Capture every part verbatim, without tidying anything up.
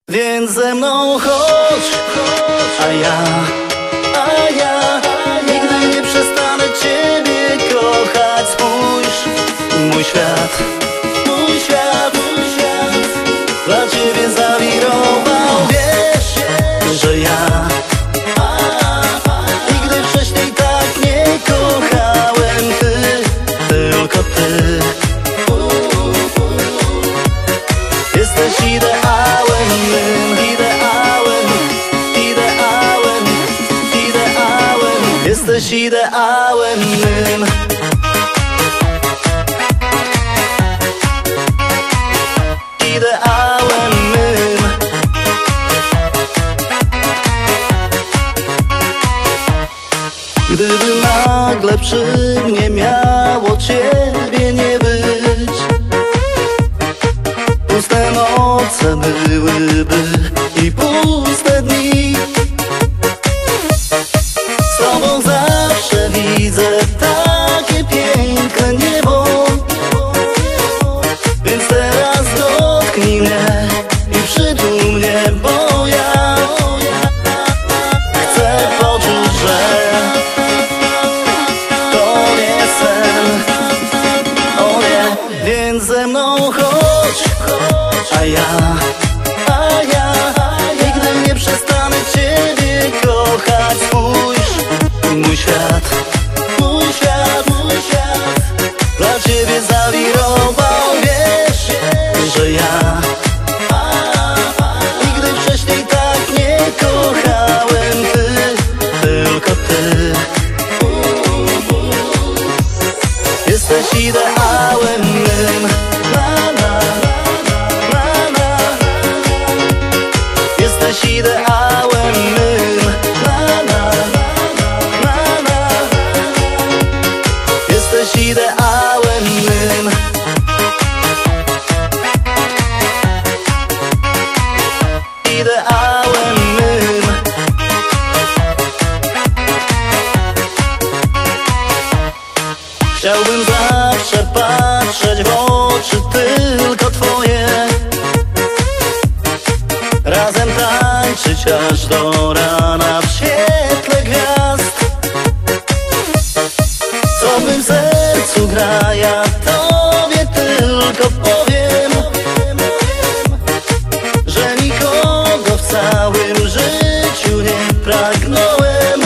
Więc ze mną chodź, a ja, a ja nigdy nie przestanę Ciebie kochać. Spójrz, mój świat, mój świat, mój świat dla Ciebie zawirował. Wiesz, że ja nigdy wcześniej tak nie kochałem. Ty, tylko Ty jesteś ideałem mym, ideałem, ideałem, ideałem. Jesteś ideałem mym. Ideałem mym. Gdyby nagle przy mnie miało Ciebie nie być, puste noce byłyby i puste dni. Z Tobą zawsze widzę takie piękne niebo. Więc teraz dotknij mnie i przytul mnie, bo ja chcę poczuć, że to nie sen. O nie, więc ze mną chodź, a ja, a ja nigdy nie przestanę Ciebie kochać. Spójrz, mój świat, mój świat, mój świat dla Ciebie zawirował. Wiesz, że ja nigdy wcześniej tak nie kochałem. Ty, tylko Ty jesteś ideałem mym. Na, na, na, na. Jesteś ideałem mym. Na, na, na, na. Jesteś ideałem mym. Ideałem mym. Chciałbym zawsze patrzeć w oczy tylko Twoje, razem tańczyć aż do rana w świetle gwiazd. Co w mym sercu gra, ja Tobie tylko powiem, że nikogo w całym życiu nie pragnąłem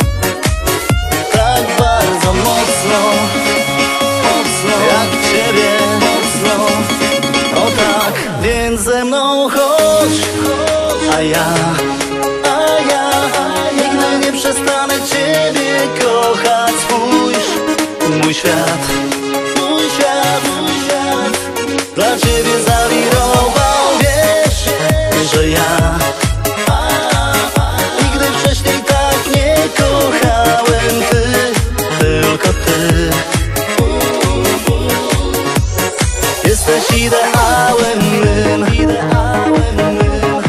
tak bardzo mocno, mocno jak Ciebie, mocno. O tak, więc ze mną chodź, a ja, a ja nigdy nie przestanę Ciebie kochać. Spójrz, mój świat, mój świat, mój świat dla Ciebie zawirował. Wiesz, że ja nigdy wcześniej tak nie kochałem. Ty, tylko Ty jesteś ideałem mym, ideałem mym.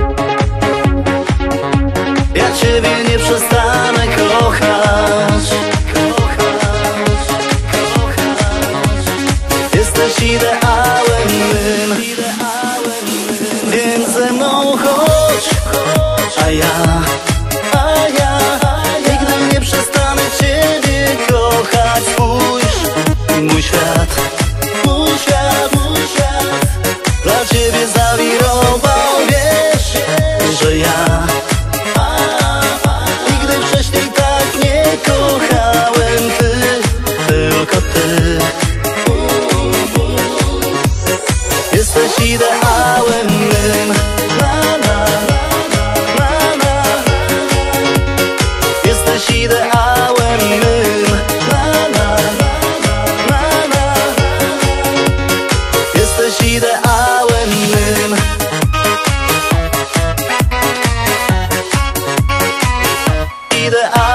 Ja Ciebie nie przestanę kochać, kochać, kochać. Jesteś ideałem mym, ideałem mym. Więc ze mną chodź, a ja, a ja nigdy nie przestanę Ciebie kochać. Spójrz, mój świat, mój świat, mój świat dla Ciebie zawirował. Wiesz, że ja nigdy wcześniej tak nie kochałem. Ty, tylko Ty jesteś ideałem mym. Na, na, na, na. Jesteś ideałem mym. Na, na, na, na. Jesteś ideałem mym. Ideałem